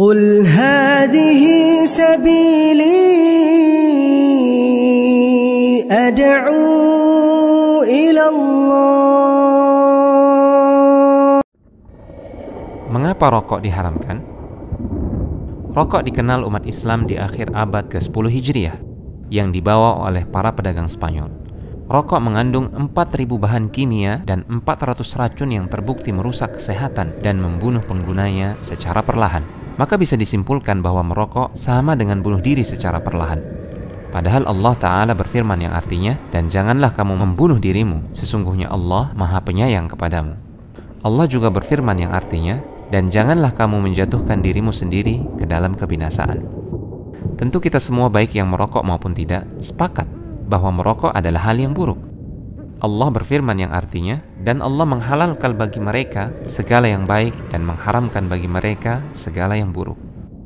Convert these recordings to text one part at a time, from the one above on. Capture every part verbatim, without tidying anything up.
قل هذه سبيلي أدعو إلى الله. Mengapa rokok diharamkan? Rokok dikenal umat Islam di akhir abad ke sepuluh Hijriah yang dibawa oleh para pedagang Spanyol. Rokok mengandung empat ribu bahan kimia dan empat ratus racun yang terbukti merusak kesehatan dan membunuh penggunanya secara perlahan. Maka bisa disimpulkan bahwa merokok sama dengan bunuh diri secara perlahan. Padahal Allah Ta'ala berfirman yang artinya, dan janganlah kamu membunuh dirimu, sesungguhnya Allah Maha Penyayang kepadamu. Allah juga berfirman yang artinya, dan janganlah kamu menjatuhkan dirimu sendiri ke dalam kebinasaan. Tentu kita semua baik yang merokok maupun tidak, sepakat bahwa merokok adalah hal yang buruk. Allah berfirman yang artinya, dan Allah menghalalkan bagi mereka segala yang baik dan mengharamkan bagi mereka segala yang buruk.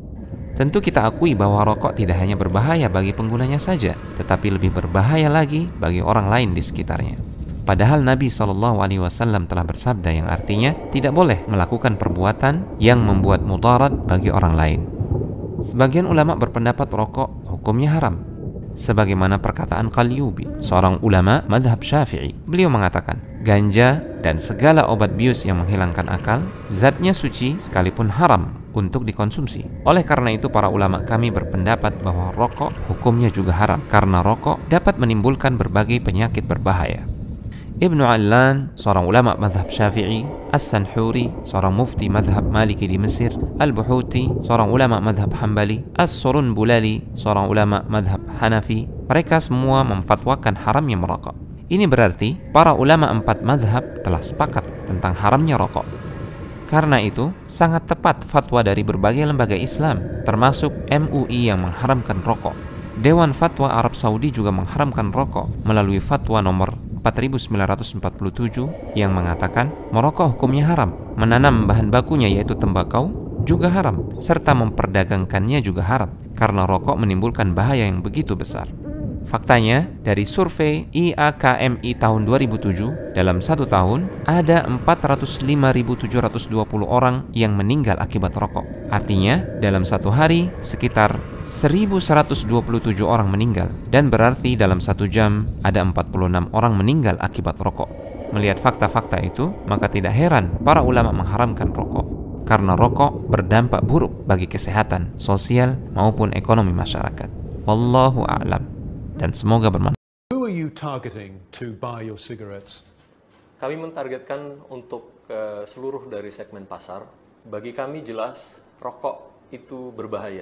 Tentu kita akui bahwa rokok tidak hanya berbahaya bagi penggunanya saja, tetapi lebih berbahaya lagi bagi orang lain di sekitarnya. Padahal Nabi shallallahu alaihi wasallam telah bersabda yang artinya tidak boleh melakukan perbuatan yang membuat mudarat bagi orang lain. Sebagian ulama berpendapat rokok hukumnya haram, sebagaimana perkataan Qalyubi, seorang ulama madhab Syafi'i. Beliau mengatakan, ganja dan segala obat bius yang menghilangkan akal, zatnya suci sekalipun haram untuk dikonsumsi. Oleh karena itu para ulama kami berpendapat bahwa rokok hukumnya juga haram, karena rokok dapat menimbulkan berbagai penyakit berbahaya. Ibnu Allan, seorang ulama madhab Syafi'i, As-Sanhuri, seorang mufti madhab Maliki di Mesir, Al-Buhuti, seorang ulama madhab Hambali, As-Surunbulali, seorang ulama madhab Hanafi, mereka semua memfatwakan haramnya merokok. Ini berarti para ulama empat madhab telah sepakat tentang haramnya rokok. Karena itu, sangat tepat fatwa dari berbagai lembaga Islam, termasuk M U I yang mengharamkan rokok. Dewan Fatwa Arab Saudi juga mengharamkan rokok melalui fatwa nomor empat ribu sembilan ratus empat puluh tujuh yang mengatakan merokok hukumnya haram, menanam bahan bakunya yaitu tembakau juga haram, serta memperdagangkannya juga haram karena rokok menimbulkan bahaya yang begitu besar. Faktanya, dari survei I A K M I tahun dua ribu tujuh, dalam satu tahun ada empat ratus lima ribu tujuh ratus dua puluh orang yang meninggal akibat rokok. Artinya, dalam satu hari sekitar seribu seratus dua puluh tujuh orang meninggal, dan berarti dalam satu jam ada empat puluh enam orang meninggal akibat rokok. Melihat fakta-fakta itu, maka tidak heran para ulama mengharamkan rokok, karena rokok berdampak buruk bagi kesehatan, sosial, maupun ekonomi masyarakat. Wallahu a'lam. Dan semoga bermanfaat. Who are you targeting to buy your cigarettes? Kami mentargetkan untuk uh, seluruh dari segmen pasar. Bagi kami jelas rokok itu berbahaya,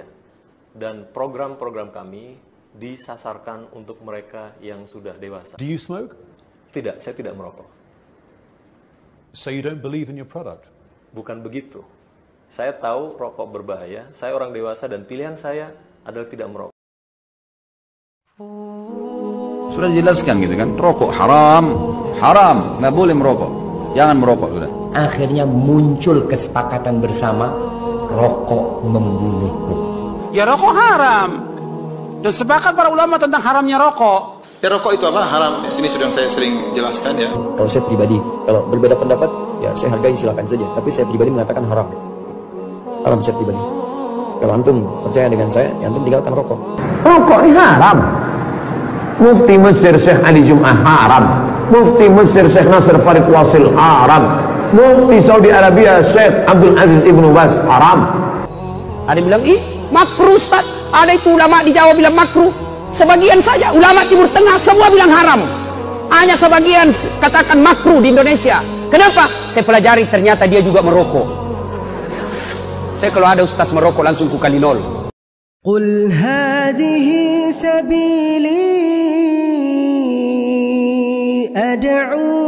dan program-program kami disasarkan untuk mereka yang sudah dewasa. Do you smoke? Tidak, saya tidak merokok. So you don't believe in your product? Bukan begitu. Saya tahu rokok berbahaya, saya orang dewasa dan pilihan saya adalah tidak merokok. Sudah dijelaskan gitu kan, rokok haram, haram, nggak boleh merokok, jangan merokok sudah. Akhirnya muncul kesepakatan bersama, rokok membunuhmu. Ya rokok haram, dan sepakat para ulama tentang haramnya rokok. Ya rokok itu apa? Haram. Ya, sini sudah saya sering jelaskan ya. Kalau saya pribadi, kalau berbeda pendapat, ya saya hargai silakan saja. Tapi saya pribadi mengatakan haram, haram saya pribadi. Kalau antum percaya dengan saya, ya antum tinggalkan rokok. Rokok ini haram. Mufti Mesir Syekh Ali Jum'ah haram, Mufti Mesir Syekh Nasr Farid Wasil haram, Mufti Saudi Arabia Syekh Abdul Aziz Ibnu Baz haram. Ada yang bilang, ih makruh Ustaz. Ada itu ulama di Jawa bilang makruh. Sebagian saja, ulama Timur Tengah semua bilang haram. Hanya sebagian katakan makruh di Indonesia. Kenapa? Saya pelajari, ternyata dia juga merokok. Saya kalau ada ustaz merokok langsung ku kali nol. قل هذه سبيلي أدعو